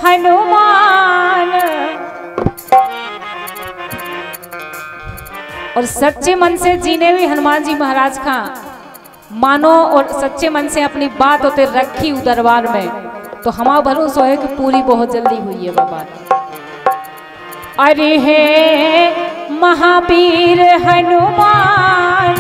हनुमान। और सच्चे मन से जीने भी हनुमान जी महाराज का मानो और सच्चे मन से अपनी बात होते रखी दरबार में तो हमारा भरोसा है कि पूरी बहुत जल्दी हुई है बाबा। अरे हे महावीर हनुमान,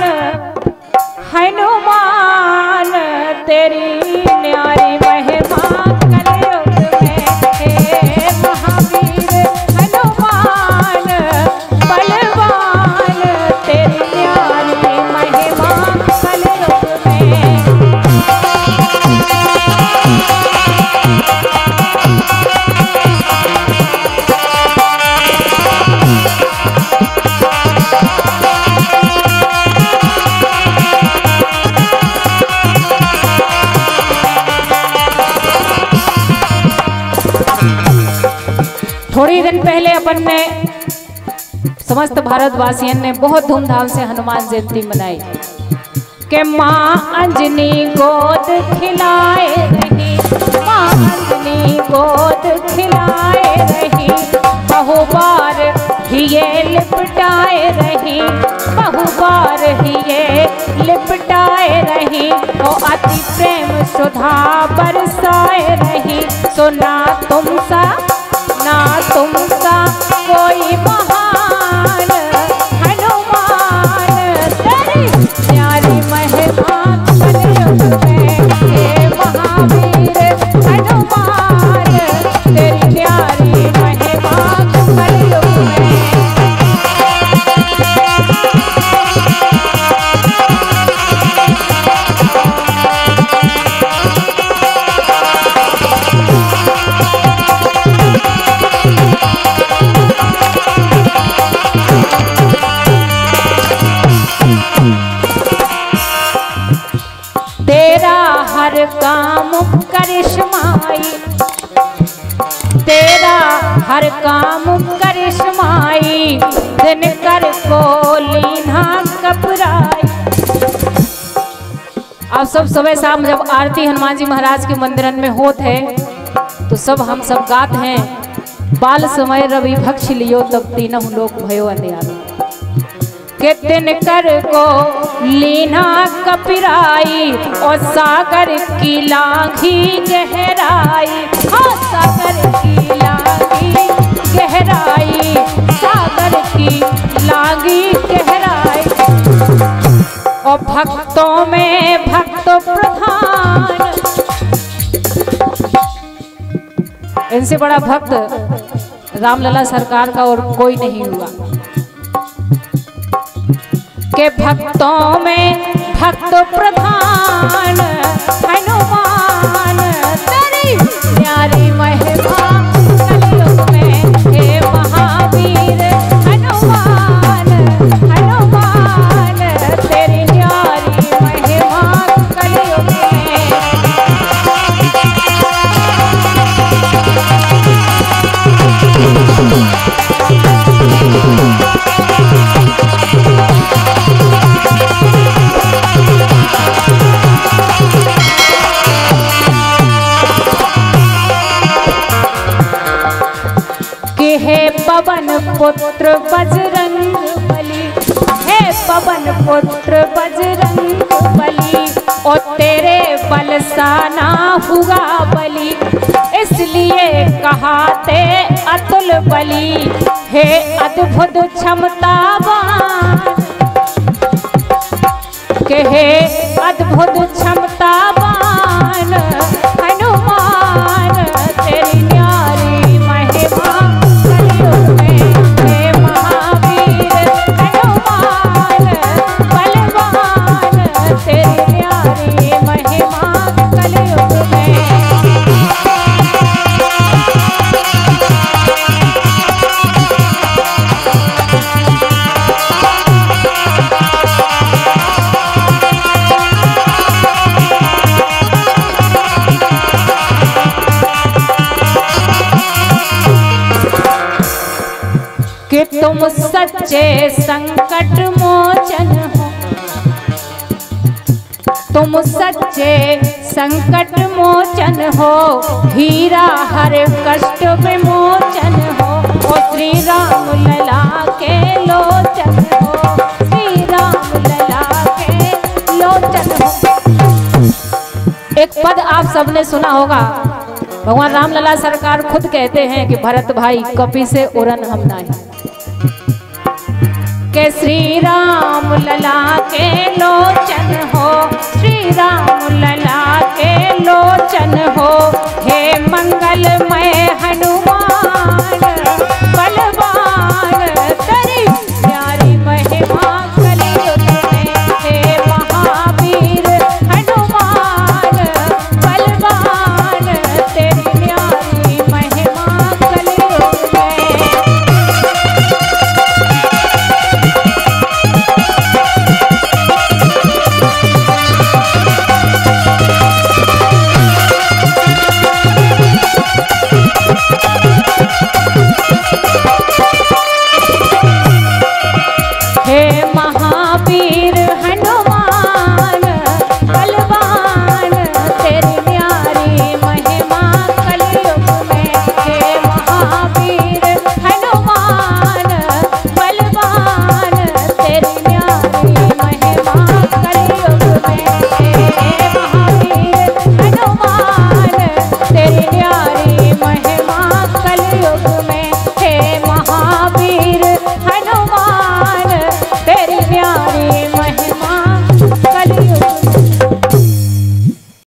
हनुमान तेरी न्यारी महिमा कलयुग में। हे महावीर हनुमान बलवान तेरी न्यारी महिमा कलयुग में। थोड़ी दिन पहले अपन ने समस्त भारतवासियों ने बहुत धूमधाम से हनुमान जयंती मनाई कि माँ अंजनी गोद खिलाए रही, माँ अंजनी गोद खिलाए रही, बहु बार ही ये लिपटाए रही, बहु बार ही ये लिपटाए रही। ओ अति प्रेम सुधा बरसाए रही। सो ना तुमसा ना तुमसा कोई महान, हनुमान तेरी न्यारी महिमा कलयुग में। हे महावीर हनुमान तेरी न्यारी महिमा कलयुग में। तेरा हर काम करिश्माई, तेरा हर काम करिश्माई, दिनकर को लीना कपराई। आप सब सुबह शाम जब आरती हनुमान जी महाराज के मंदिरन में होत है तो सब हम सब गात हैं, बाल समय रवि भक्ष लियो तब तीनों लोग भयो अंधियारो। के दिनकर को लीना कपिराई और सागर की लांघी गहराई। हाँ सागर की लांघी गहराई, सागर की लांघी गहराई। और भक्तों में भक्त प्रधान, इनसे बड़ा भक्त रामलला सरकार का और कोई नहीं हुआ। के भक्तों में भक्त प्रधान, हनुमान तेरी न्यारी महिमा कलयुग में। हे महावीर हनुमान, हनुमान तेरी न्यारी महिमा कलयुग में। हे पवन पुत्र बजरंग बली, हे पवन पुत्र बजरंग बली। और तेरे बल सा ना हुआ बली, इसलिए कहाते अतुल बली। हे अद्भुत क्षमतावान, के हे अद्भुत क्षमतावान, हनुमान तेरी न्यारी महिमा कलयुग में। हे महावीर हनुमान बलवान तेरी न्यारी महिमा कलयुग में। कि तुम सच्चे संकट मोचन हो, तुम सच्चे संकट मोचन हो, हीरा हर कष्ट विमोचन हो। ओ श्री राम लला के लोचन हो, श्री राम लला के लोचन हो। एक पद आप सबने सुना होगा, भगवान रामलला सरकार खुद कहते हैं कि भरत भाई कपि से उरन हम नहीं, के श्री राम लला के लोचन हो, श्री राम लला के लोचन हो। हे मंगलमय